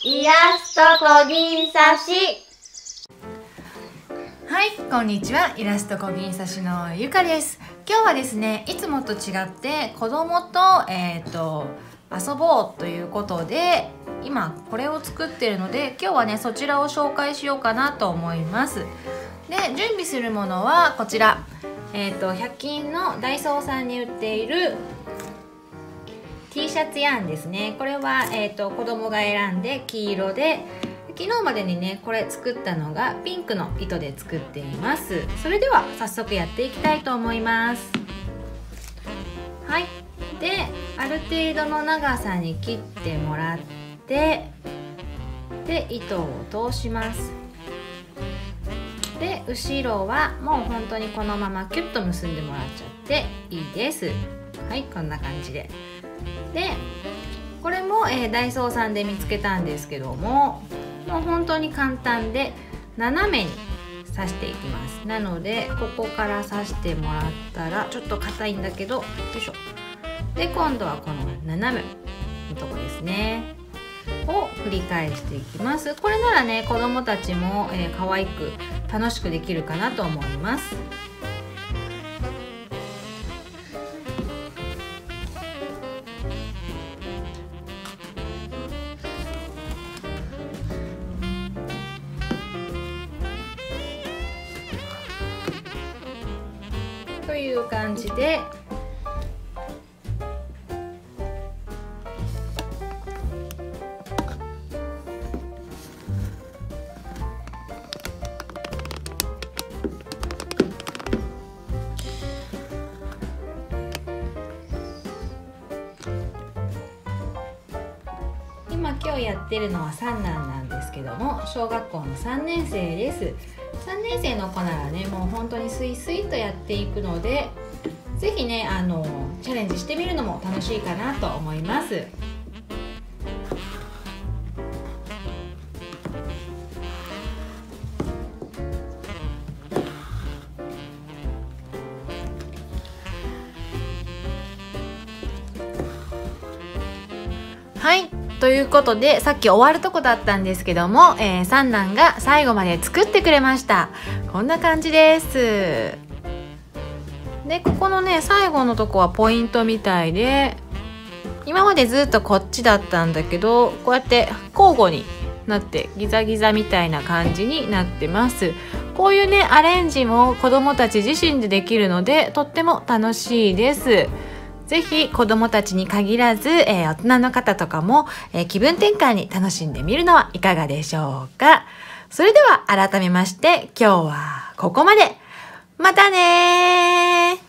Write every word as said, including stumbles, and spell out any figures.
イラストこぎんさし。 はい、こんにちは。イラストこぎんさしのゆかです。今日はですね、いつもと違って子供と、えー、と遊ぼうということで、今これを作ってるので、今日はねそちらを紹介しようかなと思います。で、準備するものはこちら、えー、とひゃく均のダイソーさんに売っている T シャツヤンですね。これは、えー、と子供が選んで黄色で、昨日までにねこれ作ったのがピンクの糸で作っています。それでは早速やっていきたいと思います。はい、である程度の長さに切ってもらって、で糸を通します。で後ろはもう本当にこのままキュッと結んでもらっちゃっていいです。はい、こんな感じで。でこれも、えー、ダイソーさんで見つけたんですけども、もう本当に簡単で斜めに刺していきます。なのでここから刺してもらったら、ちょっと硬いんだけど、よいしょ。で今度はこの斜めのとこですねを繰り返していきます。これならね子供たちも、えー、可愛く楽しくできるかなと思います。という感じで今今日やってるのは三男なんですけども、小学校のさんねん生です。さんねん生の子ならねもう本当にスイスイとやっていくので、ぜひねあのチャレンジしてみるのも楽しいかなと思います。はい、ということでさっき終わるとこだったんですけども、えー、三男が最後まで作ってくれました。こんな感じです。でここのね最後のとこはポイントみたいで、今までずっとこっちだったんだけど、こうやって交互になってギザギザみたいな感じになってます。こういうねアレンジも子どもたち自身でできるので、とっても楽しいです。ぜひ子どもたちに限らず、えー、大人の方とかも、えー、気分転換に楽しんでみるのはいかがでしょうか。それでは改めまして今日はここまで。またねー。